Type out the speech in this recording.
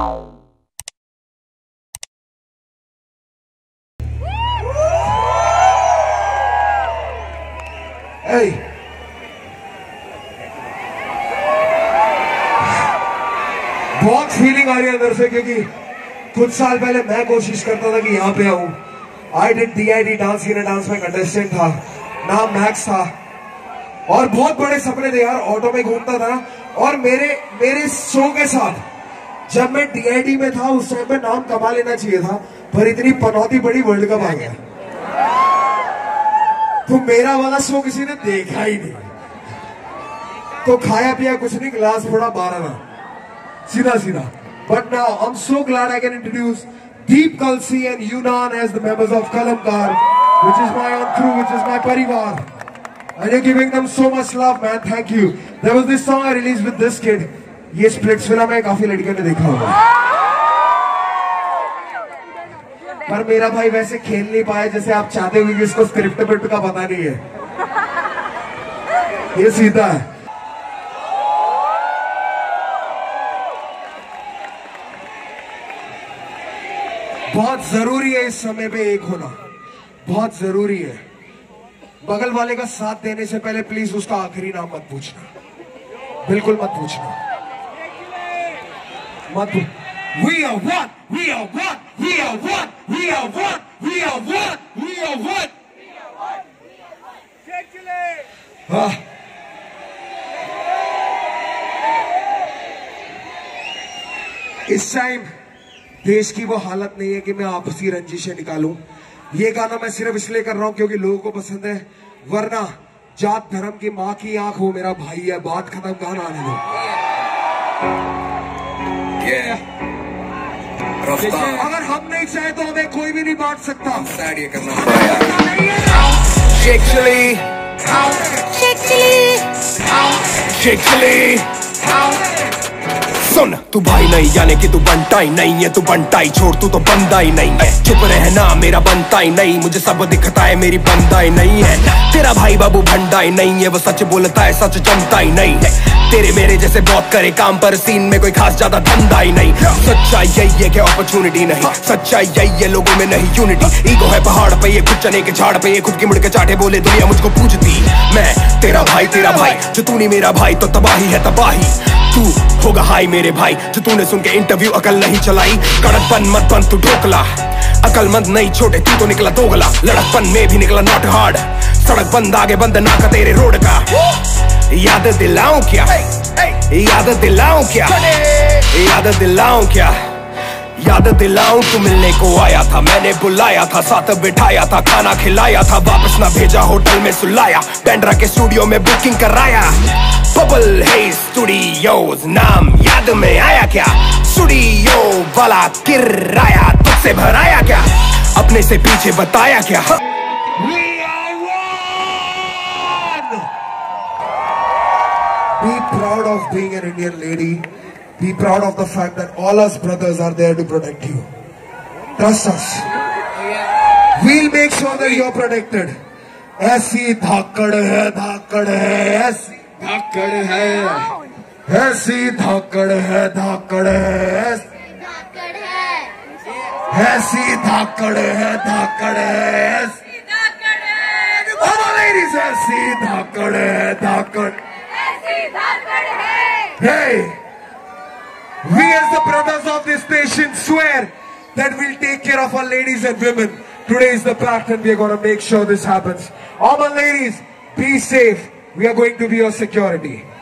Hey. बहुत feeling आ रही है अंदर से, क्योंकि कुछ साल पहले मैं कोशिश करता था कि यहाँ पे आऊं। I did DID dance in dance में कंटेस्टेंट था, नाम मैक्स था, और बहुत बड़े सपने थे यार। ऑटो में घूमता था, और मेरे शो के साथ जब मैं DID में था उस टाइम पे नाम कमा लेना चाहिए था, पर इतनी पनौती बड़ी, वर्ल्ड कप आ गया, तो मेरा वाला शो किसी ने देखा ही नहीं। तो खाया पिया कुछ नहीं, गिलास थोड़ा 12 ना, सीधा सीधा। But now I'm so glad I can introduce Deep Kalsi and Yunan as the members of Kalamkar, which is my own crew, which is my parivar, and you're giving them so much love, man. Thank you. There was this song I released with this kid. ये Splitsvilla में काफी लड़कियों ने देखा होगा, पर मेरा भाई वैसे खेल नहीं पाया जैसे आप चाहते हुए, इसको स्क्रिप्ट का पता नहीं है, ये सीधा है। बहुत जरूरी है इस समय पे एक होना, बहुत जरूरी है। बगल वाले का साथ देने से पहले प्लीज उसका आखिरी नाम मत पूछना, बिल्कुल मत पूछना, मत। We are one, we are one, we are one, we are one, we are one, we are one. इस टाइम देश की वो हालत नहीं है कि मैं आपसी रंजिशें निकालूं। ये गाना मैं सिर्फ इसलिए कर रहा हूं क्योंकि लोगों को पसंद है, वरना जात धर्म की माँ की आंख हो मेरा भाई है, बात खत्म, गाना आने दो। अगर हम नहीं चाहे तो हमें कोई भी नहीं बांट सकता। ये करना सुन, तू भाई नहीं यानी कि तू बनता ही नहीं है, तू बनता ही छोड़, तू तो बंदा ही नहीं है। चुप रहना मेरा बनता ही नहीं, मुझे सब दिखता है मेरी बंदा ही नहीं है। तेरा भाई बाबू भंडा ही नहीं है, वो सच बोलता है सच जमता ही नहीं है। तेरे मेरे जैसे बहुत करे काम पर सीन में कोई खास ज्यादा धंधा ही नहीं। सच्चाई यही है कि अपॉर्चुनिटी नहीं, सच्चाई यही है लोगों में नहीं यूनिटी। ईगो है पहाड़ पे, ये खुद चने के झाड़ पे, ये खुद की मुड़ के चाटे बोले दुनिया मुझको पूछती। मैं तेरा भाई जो तू नहीं मेरा भाई तो तबाही है तबाही। तू होगा हाई मेरे भाई जो तूने सुन के इंटरव्यू अकल नहीं चलाई। कड़कपन मत बन तू ढोकला, अकलमंद नहीं छोटे तू तो निकला दोगला। लड़कपन में भी निकला नॉट हार्ड, सड़क बंद आगे बंद ना का तेरे रोड का। याद दिलाऊं क्या, याद दिलाऊं क्या, याद दिलाऊं क्या, याद दिलाऊं तू मिलने को आया था, मैंने बुलाया था, साथ बिठाया था, खाना खिलाया था, वापस ना भेजा होटल में सुलाया, पेंड्रा के स्टूडियो में बुकिंग कराया। बबल है स्टूडियोज नाम याद में आया क्या, स्टूडियो वाला किराया तुझसे भराया क्या, अपने से पीछे बताया क्या। Be proud of being an Indian lady. Be proud of the fact that all us brothers are there to protect you. Trust us. We'll make sure that you're protected. ऐसी धाकड़ है, धाकड़ है, ऐसी धाकड़ है, ऐसी धाकड़ है, धाकड़ है, ऐसी धाकड़ है, ऐसी धाकड़ है, धाकड़ है, ऐसी धाकड़ है। All the ladies, ऐसी धाकड़ है, धाकड़, ऐसी धाकड़ है। Hey, we as the brothers of this nation swear that we'll take care of our ladies and women. Today is the pact and we are going to make sure this happens. All my ladies, be safe. We are going to be your security.